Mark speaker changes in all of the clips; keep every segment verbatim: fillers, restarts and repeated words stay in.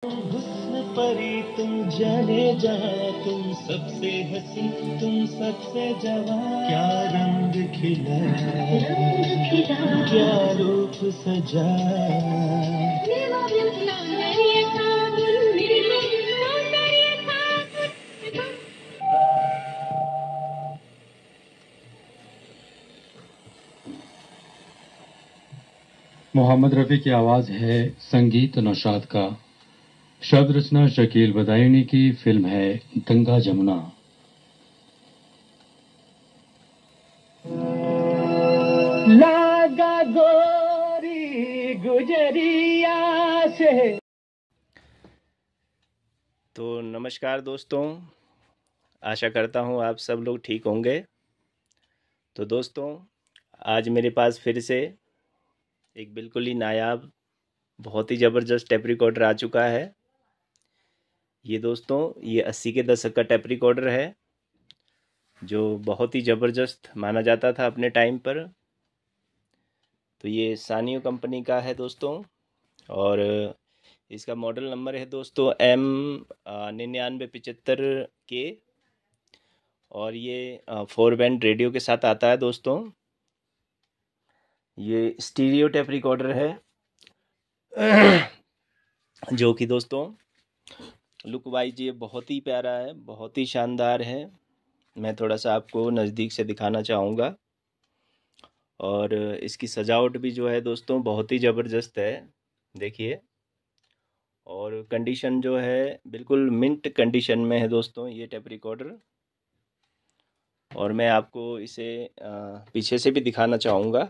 Speaker 1: हुस्न परी तुम जाने जा, तुम सबसे हसी तुम सबसे जवान। क्या रंग खिला, रंग खिला, क्या रूप सजा।
Speaker 2: मोहम्मद रफ़ी की आवाज़ है, संगीत नौशाद का, शब्द रचना शकील बदायूनी की। फिल्म है गंगा जमुना।
Speaker 1: लागा गोरी गुजरिया से।
Speaker 3: तो नमस्कार दोस्तों, आशा करता हूँ आप सब लोग ठीक होंगे। तो दोस्तों, आज मेरे पास फिर से एक बिल्कुल ही नायाब, बहुत ही ज़बरदस्त टेप रिकॉर्डर आ चुका है। ये दोस्तों, ये अस्सी के दशक का टेप रिकॉर्डर है, जो बहुत ही ज़बरदस्त माना जाता था अपने टाइम पर। तो ये सानियो कंपनी का है दोस्तों, और इसका मॉडल नंबर है दोस्तों एम निन्यानवे पिचहत्तर के, और ये फोर बैंड रेडियो के साथ आता है दोस्तों। ये स्टीरियो टेप रिकॉर्डर है, जो कि दोस्तों लुक वाइज ये बहुत ही प्यारा है, बहुत ही शानदार है। मैं थोड़ा सा आपको नज़दीक से दिखाना चाहूँगा, और इसकी सजावट भी जो है दोस्तों बहुत ही ज़बरदस्त है, देखिए। और कंडीशन जो है बिल्कुल मिंट कंडीशन में है दोस्तों ये टेप रिकॉर्डर। और मैं आपको इसे पीछे से भी दिखाना चाहूँगा।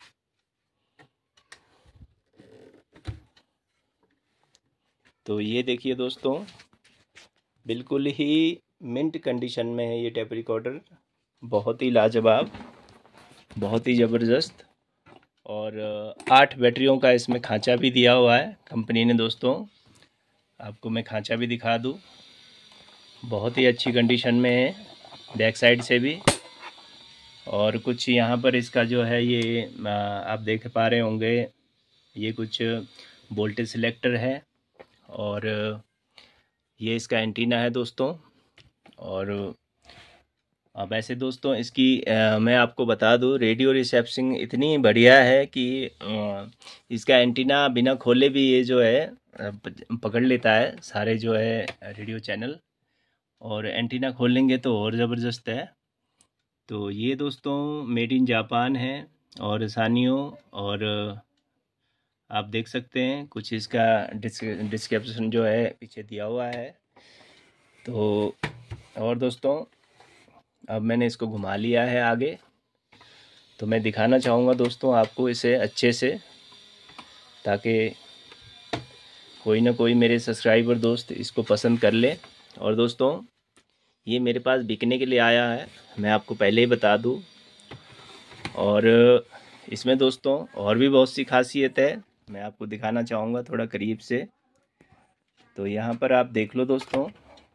Speaker 3: तो ये देखिए दोस्तों, बिल्कुल ही मिंट कंडीशन में है ये टेप रिकॉर्डर, बहुत ही लाजवाब, बहुत ही ज़बरदस्त। और आठ बैटरियों का इसमें खांचा भी दिया हुआ है कंपनी ने दोस्तों। आपको मैं खांचा भी दिखा दूँ, बहुत ही अच्छी कंडीशन में है, बैक साइड से भी। और कुछ यहाँ पर इसका जो है ये आप देख पा रहे होंगे, ये कुछ वोल्टेज सिलेक्टर है, और ये इसका एंटीना है दोस्तों। और अब ऐसे दोस्तों इसकी आ, मैं आपको बता दूं, रेडियो रिसेप्शन इतनी बढ़िया है कि आ, इसका एंटीना बिना खोले भी ये जो है पकड़ लेता है सारे जो है रेडियो चैनल, और एंटीना खोलेंगे तो और ज़बरदस्त है। तो ये दोस्तों मेड इन जापान है, और सानियो। और आप देख सकते हैं कुछ इसका डिस्क्रिप्शन जो है पीछे दिया हुआ है। तो और दोस्तों, अब मैंने इसको घुमा लिया है आगे, तो मैं दिखाना चाहूँगा दोस्तों आपको इसे अच्छे से, ताकि कोई ना कोई मेरे सब्सक्राइबर दोस्त इसको पसंद कर ले। और दोस्तों, ये मेरे पास बिकने के लिए आया है, मैं आपको पहले ही बता दूँ। और इसमें दोस्तों और भी बहुत सी खासियत है, मैं आपको दिखाना चाहूँगा थोड़ा करीब से। तो यहाँ पर आप देख लो दोस्तों,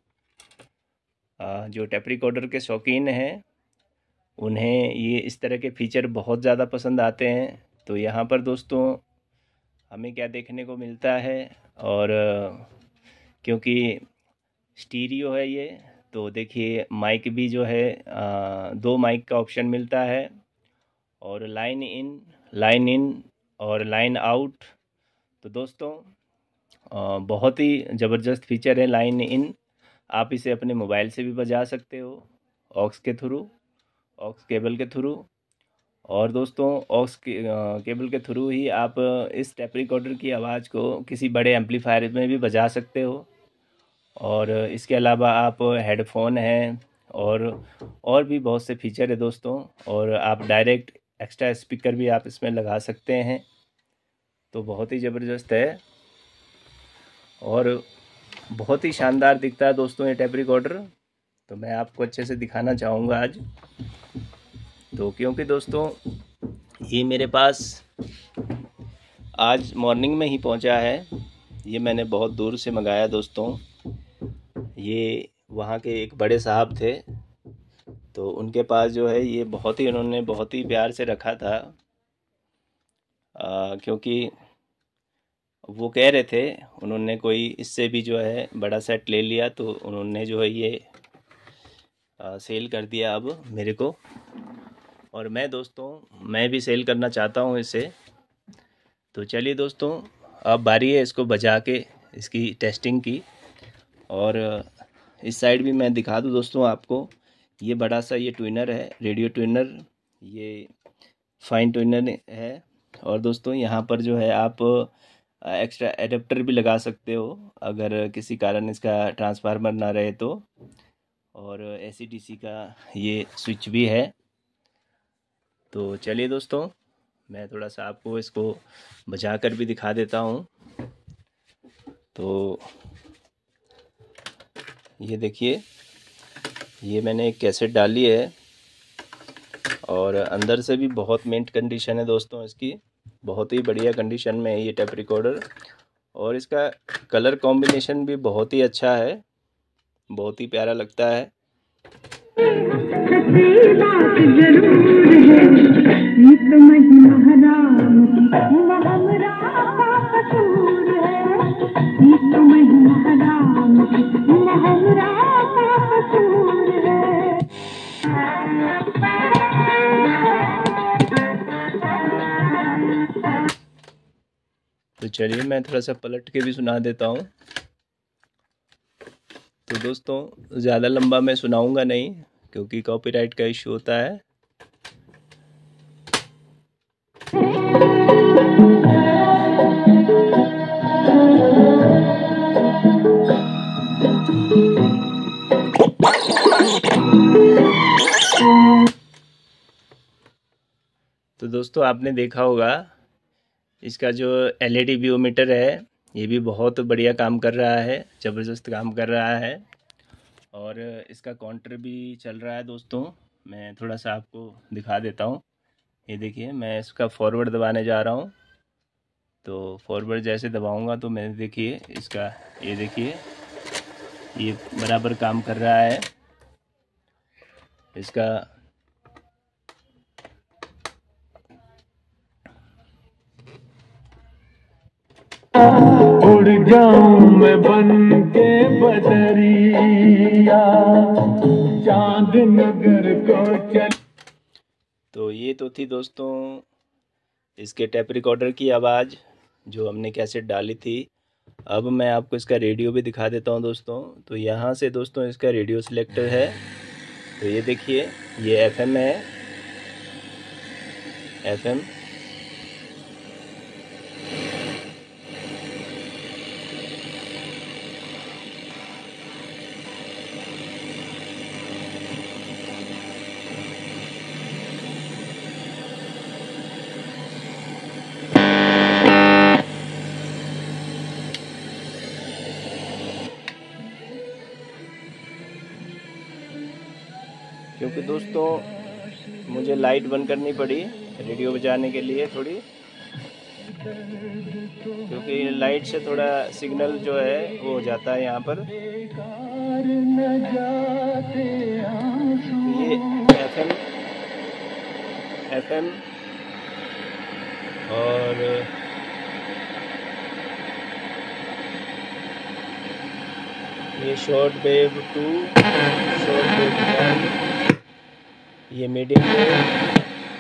Speaker 3: जो टेप रिकॉर्डर के शौकीन हैं उन्हें ये इस तरह के फीचर बहुत ज़्यादा पसंद आते हैं। तो यहाँ पर दोस्तों हमें क्या देखने को मिलता है, और क्योंकि स्टीरियो है ये, तो देखिए माइक भी जो है आ, दो माइक का ऑप्शन मिलता है, और लाइन इन लाइन इन और लाइन आउट। तो दोस्तों आ, बहुत ही ज़बरदस्त फीचर है लाइन इन। आप इसे अपने मोबाइल से भी बजा सकते हो, ऑक्स के थ्रू, ऑक्स केबल के थ्रू। और दोस्तों ऑक्स के, केबल के थ्रू ही आप इस टेप रिकॉर्डर की आवाज़ को किसी बड़े एम्पलीफायर में भी बजा सकते हो। और इसके अलावा आप हेडफोन हैं, और और भी बहुत से फीचर है दोस्तों। और आप डायरेक्ट एक्स्ट्रा स्पीकर भी आप इसमें लगा सकते हैं। तो बहुत ही ज़बरदस्त है, और बहुत ही शानदार दिखता है दोस्तों ये टेप रिकॉर्डर। तो मैं आपको अच्छे से दिखाना चाहूँगा आज। तो क्योंकि दोस्तों ये मेरे पास आज मॉर्निंग में ही पहुंचा है, ये मैंने बहुत दूर से मंगाया दोस्तों। ये वहाँ के एक बड़े साहब थे, तो उनके पास जो है ये बहुत ही उन्होंने बहुत ही प्यार से रखा था, आ, क्योंकि वो कह रहे थे, उन्होंने कोई इससे भी जो है बड़ा सेट ले लिया, तो उन्होंने जो है ये आ, सेल कर दिया अब मेरे को। और मैं दोस्तों मैं भी सेल करना चाहता हूँ इसे। तो चलिए दोस्तों, अब बारी है इसको बजा के इसकी टेस्टिंग की। और इस साइड भी मैं दिखा दूँ दोस्तों आपको, ये बड़ा सा ये ट्विनर है, रेडियो ट्विनर, ये फाइन ट्विनर है। और दोस्तों यहाँ पर जो है आप एक्स्ट्रा एडेप्टर भी लगा सकते हो अगर किसी कारण इसका ट्रांसफार्मर ना रहे तो। और एसी डीसी का ये स्विच भी है। तो चलिए दोस्तों, मैं थोड़ा सा आपको इसको बजा कर भी दिखा देता हूँ। तो ये देखिए, ये मैंने एक कैसेट डाली है और अंदर से भी बहुत मिंट कंडीशन है दोस्तों इसकी, बहुत ही बढ़िया कंडीशन में है ये टेप रिकॉर्डर। और इसका कलर कॉम्बिनेशन भी बहुत ही अच्छा है, बहुत ही प्यारा लगता है। तो चलिए मैं थोड़ा सा पलट के भी सुना देता हूँ। तो दोस्तों ज़्यादा लंबा मैं सुनाऊंगा नहीं, क्योंकि कॉपीराइट का इशू होता है। तो दोस्तों आपने देखा होगा इसका जो एलईडी व्यू मीटर है, ये भी बहुत बढ़िया काम कर रहा है, ज़बरदस्त काम कर रहा है। और इसका काउंटर भी चल रहा है दोस्तों, मैं थोड़ा सा आपको दिखा देता हूँ। ये देखिए, मैं इसका फॉरवर्ड दबाने जा रहा हूँ। तो फॉरवर्ड जैसे दबाऊंगा तो मैं देखिए इसका, ये देखिए ये बराबर काम कर रहा है इसका।
Speaker 1: उड़ जाऊं मैं बन के बदरिया, चांद नगर को चल।
Speaker 3: तो ये तो थी दोस्तों इसके टेप रिकॉर्डर की आवाज़ जो हमने कैसेट डाली थी। अब मैं आपको इसका रेडियो भी दिखा देता हूं दोस्तों। तो यहाँ से दोस्तों इसका रेडियो सिलेक्टर है। तो ये देखिए, ये एफएम है, एफएम। क्योंकि दोस्तों मुझे लाइट बंद करनी पड़ी रेडियो बजाने के लिए थोड़ी, क्योंकि लाइट से थोड़ा सिग्नल जो है वो हो जाता है यहाँ पर। ये एफएम एफएम और ये short wave two, short wave one, ये medium wave.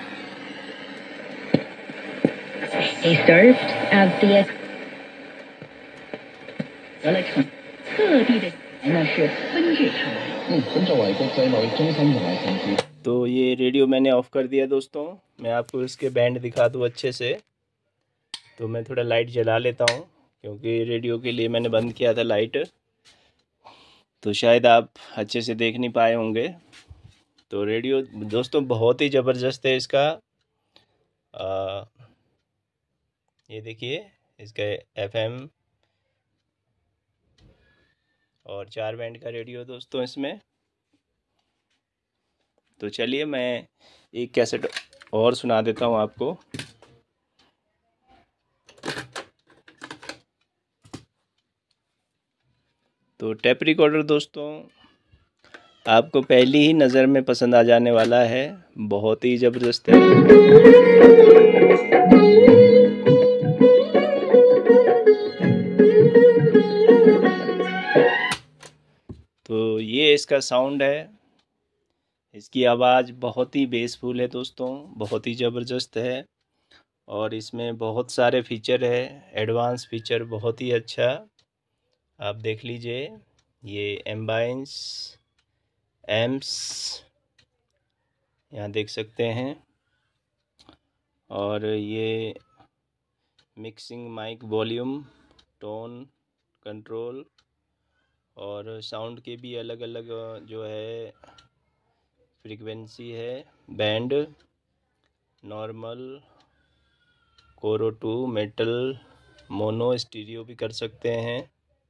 Speaker 4: He served as the 我嚟從特地的那是分治場。
Speaker 5: 嗯，咁作為國際貿易中心同埋城市。
Speaker 3: तो ये रेडियो मैंने ऑफ कर दिया दोस्तों। मैं आपको इसके बैंड दिखा दूँ अच्छे से। तो मैं थोड़ा लाइट जला लेता हूँ, क्योंकि रेडियो के लिए मैंने बंद किया था लाइट, तो शायद आप अच्छे से देख नहीं पाए होंगे। तो रेडियो दोस्तों बहुत ही ज़बरदस्त है इसका। आ, ये देखिए इसका एफएम और चार बैंड का रेडियो दोस्तों इसमें। तो चलिए मैं एक कैसेट और सुना देता हूँ आपको। तो टेप रिकॉर्डर दोस्तों आपको पहली ही नज़र में पसंद आ जाने वाला है, बहुत ही ज़बरदस्त है। ये इसका साउंड है। इसकी आवाज़ बहुत ही बेसफुल है दोस्तों, बहुत ही ज़बरदस्त है। और इसमें बहुत सारे फीचर है, एडवांस फीचर बहुत ही अच्छा। आप देख लीजिए, ये एम्बाइंस एम्स यहाँ देख सकते हैं। और ये mixing mic volume, tone control और साउंड के भी अलग अलग जो है फ्रीक्वेंसी है। बैंड, नॉर्मल, कोरो टू, मेटल, मोनो, स्टीरियो भी कर सकते हैं।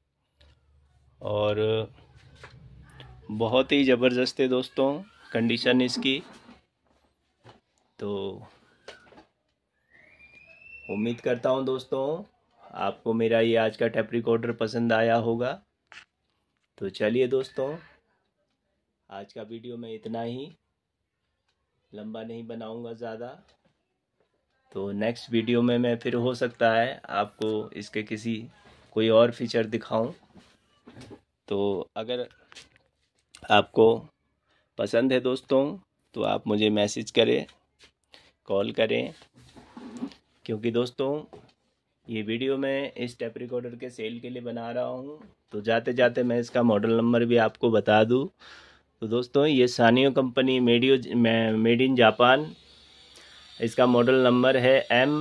Speaker 3: और बहुत ही ज़बरदस्त है दोस्तों कंडीशन इसकी। तो उम्मीद करता हूँ दोस्तों आपको मेरा ये आज का टेप रिकॉर्डर पसंद आया होगा। तो चलिए दोस्तों, आज का वीडियो में इतना ही, लंबा नहीं बनाऊंगा ज़्यादा। तो नेक्स्ट वीडियो में मैं फिर हो सकता है आपको इसके किसी कोई और फीचर दिखाऊं। तो अगर आपको पसंद है दोस्तों तो आप मुझे मैसेज करें, कॉल करें, क्योंकि दोस्तों ये वीडियो मैं इस टेप रिकॉर्डर के सेल के लिए बना रहा हूँ। तो जाते जाते मैं इसका मॉडल नंबर भी आपको बता दूँ। तो दोस्तों ये सानियो कंपनी मेडियो मेड इन जापान, इसका मॉडल नंबर है एम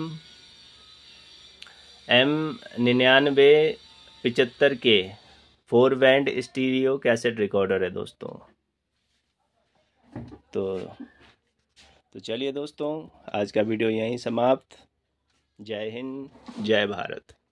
Speaker 3: एम निन्यानवे पिचहत्तर K. Four band stereo cassette recorder है दोस्तों। तो तो चलिए दोस्तों, आज का वीडियो यहीं समाप्त। जय हिंद, जय भारत।